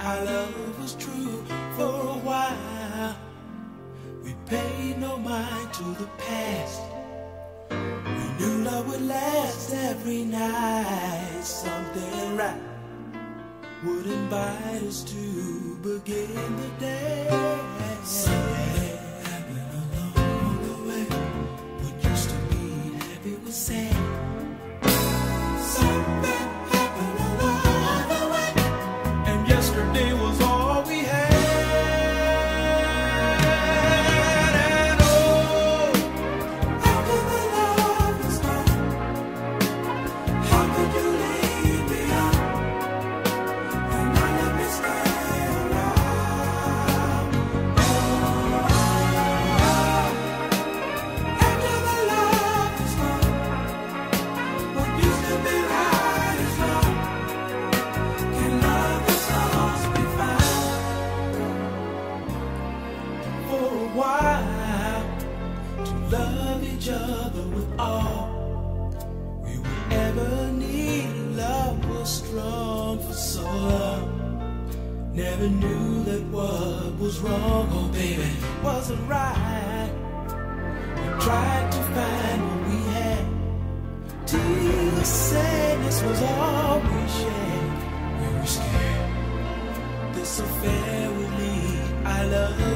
our love was true for a while. We paid no mind to the past. We knew love would last every night. Something right would invite us to begin the day. Something happened along the way. What used to be happy was sad. Something happened along the way, and yesterday was all we had. And oh, after the love was gone, how could you leave me on? And I let me stay around. Oh, after the love was gone, what used to be right is wrong. Can love us all be found? For a while, to love each other with all we would ever need. Love was strong for so long. Never knew that what was wrong, oh baby, wasn't right. We tried to find what we had, till the sadness was all we shared. We were scared this affair would lead our love